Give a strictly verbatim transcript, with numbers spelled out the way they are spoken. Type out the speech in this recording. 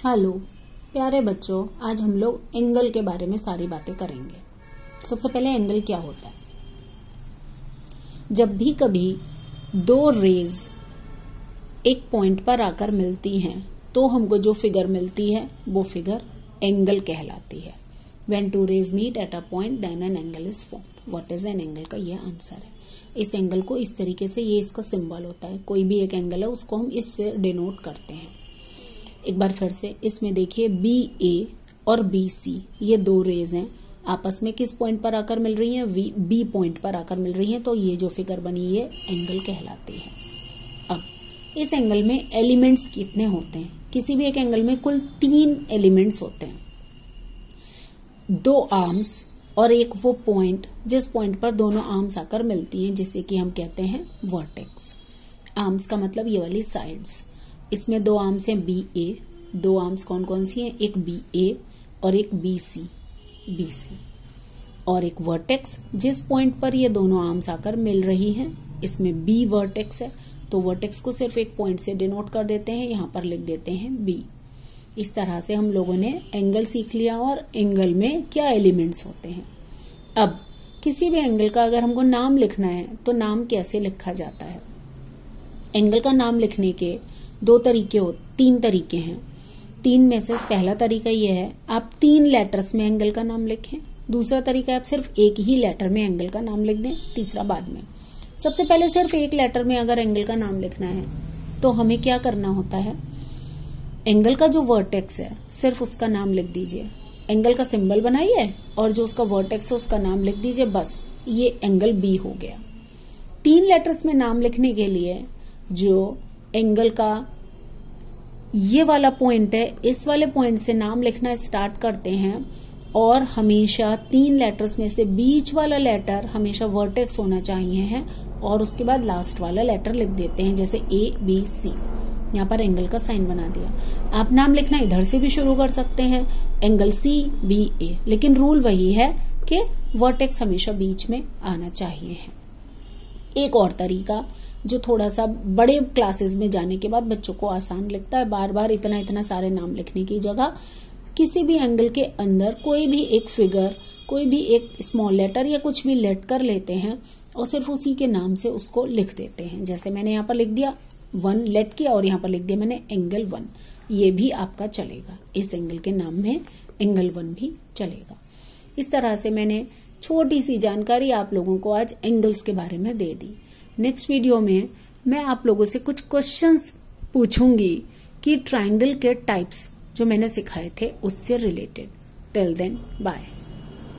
Hello प्यारे बच्चों, आज हम लोग एंगल के बारे में सारी बातें करेंगे। सबसे पहले एंगल क्या होता है। जब भी कभी दो रेज एक पॉइंट पर आकर मिलती हैं तो हमको जो फिगर मिलती है वो फिगर एंगल कहलाती है। When two rays meet at a point, then an angle is formed. What is an angle का ये आंसर है। इस एंगल को इस तरीके से, ये इसका सिंबल होता है। कोई भी एक एंगल है उसको हम इससे डिनोट करते हैं। एक बार फिर से इसमें देखिए, बी ए और बी सी ये दो रेज हैं, आपस में किस पॉइंट पर आकर मिल रही हैं, बी पॉइंट पर आकर मिल रही हैं, तो ये जो फिगर बनी ये एंगल कहलाती है। अब इस एंगल में एलिमेंट्स कितने होते हैं। किसी भी एक एंगल में कुल तीन एलिमेंट्स होते हैं, दो आर्म्स और एक वो पॉइंट जिस पॉइंट पर दोनों आर्म्स आकर मिलती हैं, जिसे कि हम कहते हैं वर्टेक्स। आर्म्स का मतलब ये वाली साइड्स। इसमें दो आर्म्स हैं बी ए, दो आर्म्स कौन कौन सी हैं, एक बी ए और एक बी सी, बी सी और एक वर्टेक्स जिस पॉइंट पर ये दोनों आर्म्स आकर मिल रही हैं, इसमें बी वर्टेक्स है, तो वर्टेक्स को सिर्फ एक पॉइंट से डिनोट कर देते हैं, यहां पर लिख देते हैं बी। इस तरह से हम लोगों ने एंगल सीख लिया और एंगल में क्या एलिमेंट्स होते हैं। अब किसी भी एंगल का अगर हमको नाम लिखना है तो नाम कैसे लिखा जाता है। एंगल का नाम लिखने के दो तरीके हो तीन तरीके हैं। तीन में से पहला तरीका यह है, आप तीन लेटर्स में एंगल का नाम लिखें। दूसरा तरीका आप सिर्फ एक ही लेटर में एंगल का नाम लिख दें, तीसरा बाद में। सबसे पहले सिर्फ एक लेटर में अगर एंगल का नाम लिखना है तो हमें क्या करना होता है, एंगल का जो वर्टेक्स है सिर्फ उसका नाम लिख दीजिए, एंगल का सिंबल बनाइए और जो उसका वर्टेक्स है उसका नाम लिख दीजिए, बस ये एंगल बी हो गया। तीन लेटर्स में नाम लिखने के लिए जो एंगल का ये वाला पॉइंट है, इस वाले पॉइंट से नाम लिखना स्टार्ट करते हैं और हमेशा तीन लेटर्स में से बीच वाला लेटर हमेशा वर्टेक्स होना चाहिए है और उसके बाद लास्ट वाला लेटर लिख देते हैं, जैसे ए बी सी। यहाँ पर एंगल का साइन बना दिया। आप नाम लिखना इधर से भी शुरू कर सकते हैं, एंगल सी बी ए, लेकिन रूल वही है कि वर्टेक्स हमेशा बीच में आना चाहिए है। एक और तरीका जो थोड़ा सा बड़े क्लासेस में जाने के बाद बच्चों को आसान लगता है, बार बार इतना इतना सारे नाम लिखने की जगह किसी भी एंगल के अंदर कोई भी एक फिगर, कोई भी एक स्मॉल लेटर या कुछ भी लेट कर लेते हैं और सिर्फ उसी के नाम से उसको लिख देते हैं। जैसे मैंने यहाँ पर लिख दिया वन लेट किया और यहाँ पर लिख दिया मैंने एंगल वन, ये भी आपका चलेगा। इस एंगल के नाम में एंगल वन भी चलेगा। इस तरह से मैंने छोटी सी जानकारी आप लोगों को आज एंगल्स के बारे में दे दी। नेक्स्ट वीडियो में मैं आप लोगों से कुछ क्वेश्चंस पूछूंगी कि ट्रायंगल के टाइप्स जो मैंने सिखाए थे उससे रिलेटेड। Till then bye.